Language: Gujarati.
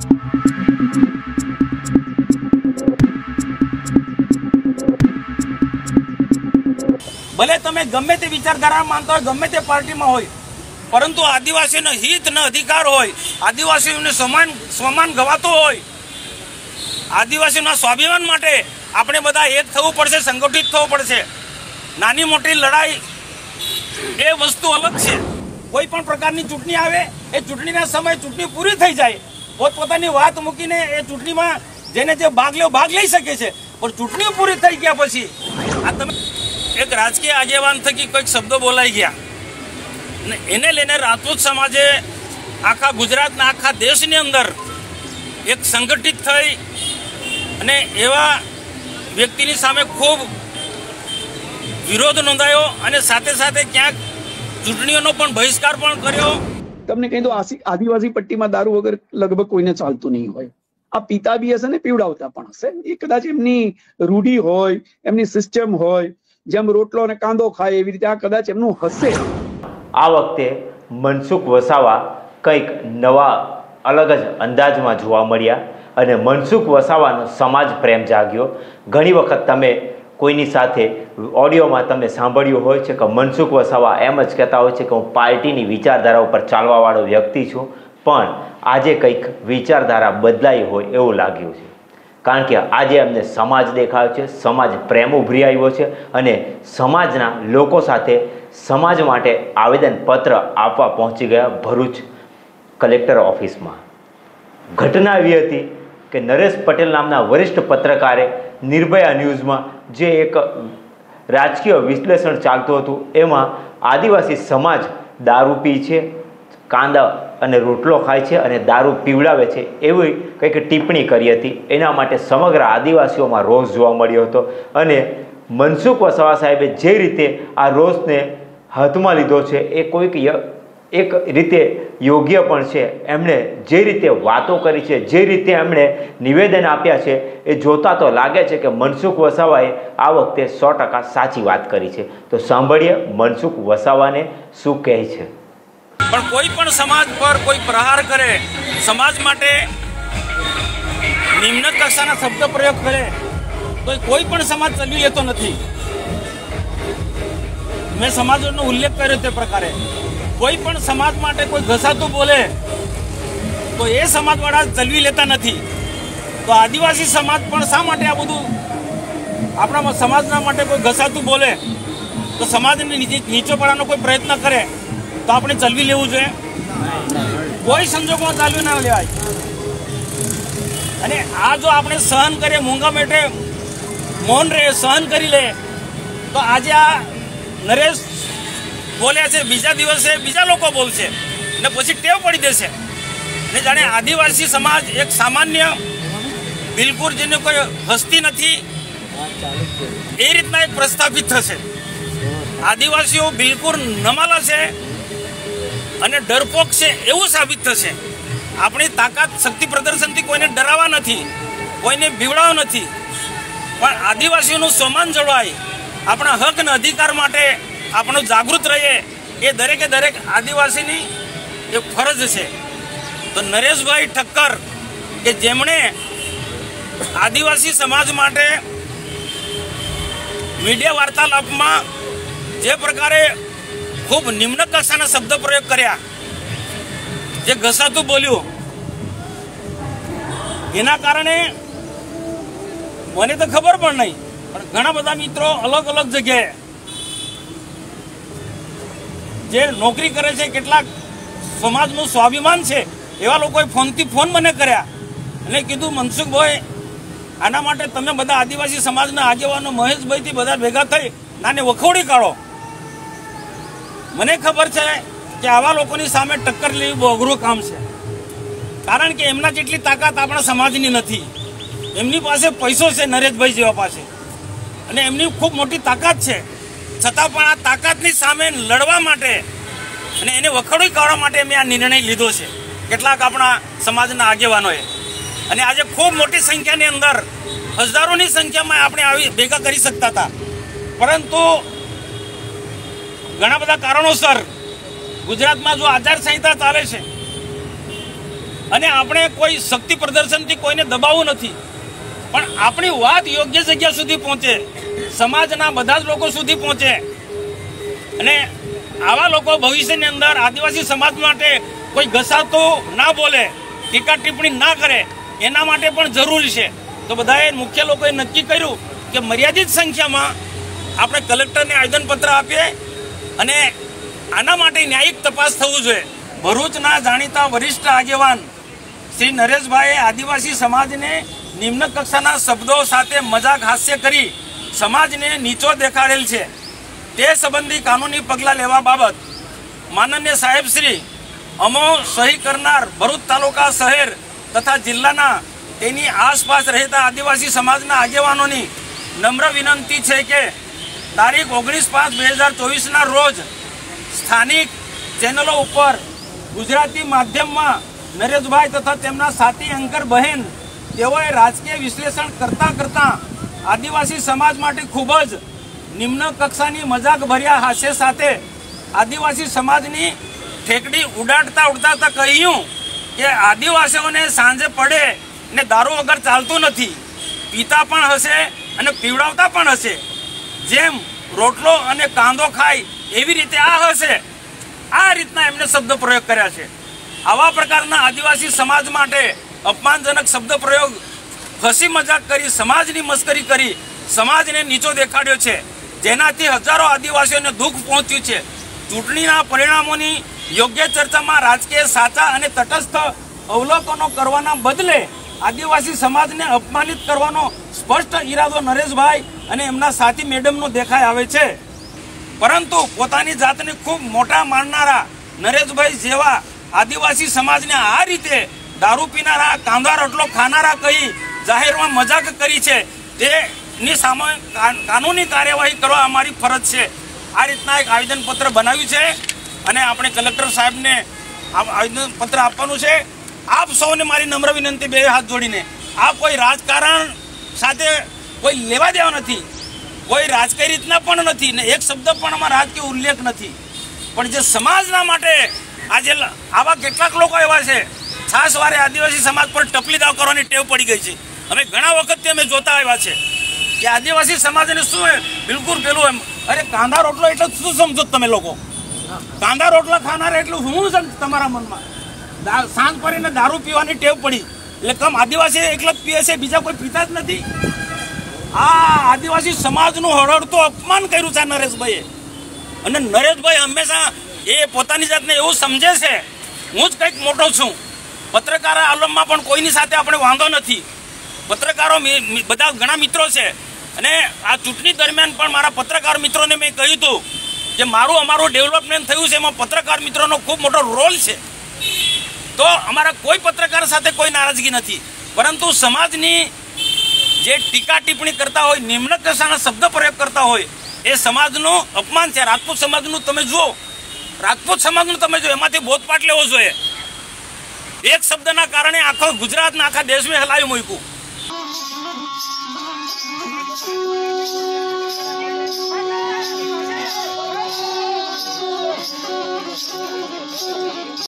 ભલે તમે ગમે તે વિચારધારા માનતા હોય, ગમે તે પાર્ટીમાં હોય, પરંતુ આદિવાસીઓનો હિત ને અધિકાર હોય, આદિવાસીઓને સન્માન ગવાતો હોય, આદિવાસીઓના સ્વાભિમાન માટે આપણે બધા એક થવું પડશે, સંગઠિત થવું પડશે. નાની મોટી લડાઈ એ વસ્તુ અલગ છે. કોઈ પણ પ્રકારની ચૂંટણી આવે, એ ચૂંટણીના સમયે ચૂંટણી પૂરી થઈ જાય, પોતપોતાની વાત મૂકીને એ ચૂંટણીમાં જેને જે ભાગ લઈ શકે છે. પણ ચૂંટણી પૂરી થઈ ગયા પછી આ તમે એક રાજકીય આગેવાન થકી કોઈક શબ્દો બોલાઈ ગયા અને એને લઈને રાજપૂત સમાજે આખા ગુજરાતના આખા દેશની અંદર એક સંગઠિત થઈ અને એવા વ્યક્તિની સામે ખૂબ વિરોધ નોંધાયો અને સાથે સાથે ક્યાંક ચૂંટણીઓનો પણ બહિષ્કાર પણ કર્યો. તમને કહી દો, આદિવાસી પટ્ટીમાં દારૂ વગર લગભગ કોઈને ચાલતું નહીં હોય. આ પીતા બી હશે ને પીવડાવતા પણ હશે. એ કદાચ એમની રૂઢી હોય, એમની સિસ્ટમ હોય, જેમ રોટલો અને કાંદો ખાય એવી રીતે આ કદાચ એમનું હશે. આ વખતે મનસુખ વસાવા કંઈક નવા અલગ જ અંદાજમાં જોવા મળ્યા અને મનસુખ વસાવાનો સમાજ પ્રેમ જાગ્યો. ઘણી વખત તમે કોઈની સાથે ઓડિયોમાં તમે સાંભળ્યું હોય છે કે મનસુખ વસાવા એમ જ કહેતા હોય છે કે હું પાર્ટીની વિચારધારા ઉપર ચાલવાવાળો વ્યક્તિ છું, પણ આજે કંઈક વિચારધારા બદલાઈ હોય એવું લાગ્યું છે. કારણ કે આજે અમને સમાજ દેખાયો છે, સમાજ પ્રેમ ઉભરી આવ્યો છે અને સમાજના લોકો સાથે સમાજ માટે આવેદનપત્ર આપવા પહોંચી ગયા ભરૂચ કલેક્ટર ઓફિસમાં. ઘટના એવી હતી કે નરેશ પટેલ નામના વરિષ્ઠ પત્રકારે નિર્ભયા ન્યૂઝમાં જે એક રાજકીય વિશ્લેષણ ચાલતું હતું એમાં આદિવાસી સમાજ દારૂ પી છે, કાંદા અને રોટલો ખાય છે અને દારૂ પીવડાવે છે એવી કંઈક ટિપ્પણી કરી હતી. એના માટે સમગ્ર આદિવાસીઓમાં રોષ જોવા મળ્યો હતો અને મનસુખ વસાવા સાહેબે જે રીતે આ રોષને હાથમાં લીધો છે એ કોઈક એક રીતે યોગ્ય પણ છે. એમણે જે રીતે વાતો કરી છે, જે રીતે એમણે નિવેદન આપ્યા છે એ જોતા તો લાગે છે કે મનસુખ વસાવાએ આ વખતે 100% સાચી વાત કરી છે. તો સાંભળીએ મનસુખ વસાવાને શું કહે છે. પણ કોઈ પણ સમાજ પર કોઈ પ્રહાર કરે, સમાજ માટે નિમ્ન કક્ષાના શબ્દ પ્રયોગ કરે તો કોઈ પણ સમાજ ચલી લેતો નથી. મેં સમાજનો ઉલ્લેખ કર્યો તે પ્રકારે કોઈ પણ સમાજ માટે કોઈ ઘસાતું બોલે તો એ સમાજવાળા ચલવી લેતા નથી. તો આદિવાસી સમાજ પણ શા માટે આ બધું આપણા સમાજના માટે કોઈ ઘસાતું બોલે તો સમાજને નીચો પાડવાનો કોઈ પ્રયત્ન કરે તો આપણે ચલવી લેવું જોઈએ? કોઈ સંજોગમાં ચાલવી ના લેવાય. અને આ જો આપણે સહન કરીએ, મૂંગા મેઠે મૌન રહે, સહન કરી લે, તો આજે આ નરેશ બોલ્યા છે, બીજા દિવસે બીજા લોકો બોલશે ને પછી ટેવ પડી દેશે ને જાણે આદિવાસી સમાજ એક સામાન્ય બિલકુલ જેને કોઈ હસ્તી નથી એ રીતના એક પ્રસ્થાપિત થશે. આદિવાસીઓ બિલકુલ નમાલા છે અને ડરપોક છે એવું સાબિત થશે. આપણી તાકાત શક્તિ પ્રદર્શનથી કોઈને ડરાવવા નથી, કોઈને બીવડાવવા નથી, પણ આદિવાસીઓનું સન્માન જળવાય, આપણા હક અને અધિકાર માટે આપણો જાગૃત રહીએ એ દરેકે દરેક આદિવાસીની એક ફરજ છે. તો નરેશભાઈ ઠક્કર કે જેમણે આદિવાસી સમાજ માટે મીડિયા વાર્તાલાપમાં જે પ્રકારે ખૂબ નિમ્ન કક્ષાના શબ્દ પ્રયોગ કર્યા, જે ઘસાતું બોલ્યું, એના કારણે મને તો ખબર પણ નહીં, પણ ઘણા બધા મિત્રો અલગ અલગ જગ્યાએ જે નોકરી કરે છે, કેટલાક સમાજનું સ્વાભિમાન છે એવા લોકોએ ફોનથી ફોન મને કર્યા અને કીધું મનસુખભાઈ આના માટે તમે બધા આદિવાસી સમાજના આગેવાનો મહેશભાઈથી બધા ભેગા થઈ નાને વખોડી કાઢો. મને ખબર છે કે આવા લોકોની સામે ટક્કર લેવી બહુ અઘરું કામ છે, કારણ કે એમના જેટલી તાકાત આપણા સમાજની નથી. એમની પાસે પૈસો છે નરેશભાઈ જેવા પાસે અને એમની ખૂબ મોટી તાકાત છે, છતાં પણ આ તાકાતની સામે લડવા માટે અને એને વખોડી કાઢવા માટે મેં આ નિર્ણય લીધો છે કેટલાક આપણા સમાજના આગેવાનોએ. અને આજે ખૂબ મોટી સંખ્યાની અંદર હજારોની સંખ્યામાં આપણે આવી ભેગા કરી શકતા હતા, પરંતુ ઘણા બધા કારણોસર ગુજરાતમાં જો આચારસંહિતા ચાલે છે અને આપણે કોઈ શક્તિ પ્રદર્શનથી કોઈને દબાવવું નથી, પણ આપણી વાત યોગ્ય જગ્યા સુધી પહોંચે, સમાજના બધા જ લોકો સુધી પહોંચે અને આવા લોકો ભવિષ્યની અંદર આદિવાસી સમાજ માટે કોઈ ઘસાતો ના બોલે, ટીકા ટિપ્પણી ના કરે, એના માટે પણ જરૂરી છે. તો બધાએ મુખ્ય લોકોએ નક્કી કર્યું કે મર્યાદિત સંખ્યામાં આપણે કલેક્ટરને આવેદનપત્ર આપીએ અને આના માટે ન્યાયિક તપાસ થવું જોઈએ. ભરૂચના જાણીતા વરિષ્ઠ આગેવાન શ્રી નરેશભાઈએ આદિવાસી સમાજને નિમ્ન કક્ષાના શબ્દો સાથે મજાક હાસ્ય કરી સમાજને નીચો દેખાડેલ છે. તે સંબંધી કાનૂની પગલાં લેવા બાબત માનનીય સાહેબશ્રી અમો સહી કરનાર ભરૂચ તાલુકા શહેર તથા જિલ્લાના તેની આસપાસ રહેતા આદિવાસી સમાજના આગેવાનોની નમ્ર વિનંતી છે કે તારીખ 19/5/2024ના રોજ સ્થાનિક ચેનલો ઉપર ગુજરાતી માધ્યમમાં નરેશભાઈ તથા તેમના સાથી એન્કર બહેન તેઓએ રાજકીય વિશ્લેષણ કરતા આદિવાસી સમાજ માટે ખૂબ જ નિમ્ન કક્ષાની મજાક ભર્યા હાસ્ય સાથે આદિવાસી સમાજની ઠેકડી ઉડાડતા કહ્યું કે આદિવાસીઓને સાંજે પડે ને દારૂ વગર ચાલતું નથી, પીતા પણ હશે અને પીવડાવતા પણ હશે, જેમ રોટલો અને કાંદો ખાય એવી રીતે આ હશે. આ રીતના એમને શબ્દ પ્રયોગ કર્યા છે. આવા પ્રકારના આદિવાસી સમાજ માટે અપમાનજનક શબ્દ પ્રયોગ, હસી મજાક કરી, સમાજની મસ્કરી કરી સમાજને નીચો દેખાડ્યો છે, જેનાથી હજારો આદિવાસીઓને દુઃખ પહોંચ્યું છે. ચૂંટણીના પરિણામોની યોગ્ય ચર્ચામાં રાજકીય સાચા અને તટસ્થ અવલોકનો કરવાના બદલે આદિવાસી સમાજને અપમાનિત કરવાનો સ્પષ્ટ ઈરાદો નરેશભાઈ અને એમના સાથી મેડમનો દેખાઈ આવે છે. પરંતુ પોતાની જાતને ખૂબ મોટા માનનારા નરેશભાઈ જેવા આદિવાસી સમાજને આ રીતે દારૂ પીનારા, કાંદા રોટલો ખાનારા કહી જાહેરમાં મજાક કરી છે, તેની સામે કાનૂની કાર્યવાહી કરવા અમારી ફરજ છે. આ રીતના એક આવેદનપત્ર બનાવ્યું છે અને આપણે કલેક્ટર સાહેબને આવેદનપત્ર આપવાનું છે. આપ સૌને મારી નમ્ર વિનંતી, બે હાથ જોડીને, આ કોઈ રાજકારણ સાથે કોઈ લેવા દેવા નથી, કોઈ રાજકીય રીતના પણ નથી ને એક શબ્દ પણ આમાં રાજકીય ઉલ્લેખ નથી, પણ જે સમાજના માટે આજે આવા કેટલાક લોકો એવા છે, ખાસ વારે આદિવાસી સમાજ પર ટપલી દાવ કરવાની ટેવ પડી ગઈ છે. અમે ઘણા વખતથી અમે જોતા આવ્યા છે કે આદિવાસી સમાજને શું બિલકુલ પેલું એમ, અરે કાંદા રોટલો એટલે શું સમજો તમે લોકો? કાંદા રોટલા ખાનારા એટલું શું સમજ તમારા મનમાં? સાંજ પડીને દારૂ પીવાની ટેવ પડી એટલે કમ આદિવાસી એકલા પીએ છે, બીજા કોઈ પીતા જ નથી. આ આદિવાસી સમાજનું હળહળતું અપમાન કર્યું છે નરેશભાઈએ. અને નરેશભાઈ હંમેશા એ પોતાની જાતને એવું સમજે છે હું જ કંઈક મોટો છું. પત્રકાર આલમમાં પણ કોઈની સાથે આપણે વાંધો નથી. પત્રકારો બધા ઘણા મિત્રો છે અને આ ચૂંટણી દરમિયાન પણ મારા પત્રકાર મિત્રોને મેં કહ્યું હતું કે અમારું ડેવલપમેન્ટ થયું છે, એમાં પત્રકાર મિત્રોનો ખૂબ મોટો રોલ છે. તો અમારા કોઈ પત્રકાર સાથે કોઈ નારાજગી નથી, પરંતુ સમાજની જે ટીકા ટિપ્પણી કરતા હોય, નિમ્ન કક્ષાના શબ્દ પ્રયોગ કરતા હોય, એ સમાજનું અપમાન છે. રાજપૂત સમાજનું તમે જુઓ, એમાંથી બોધપાઠ લેવો જોઈએ. એક શબ્દના કારણે આખો ગુજરાતના આખા દેશમાં હલાવી મૂક્યું.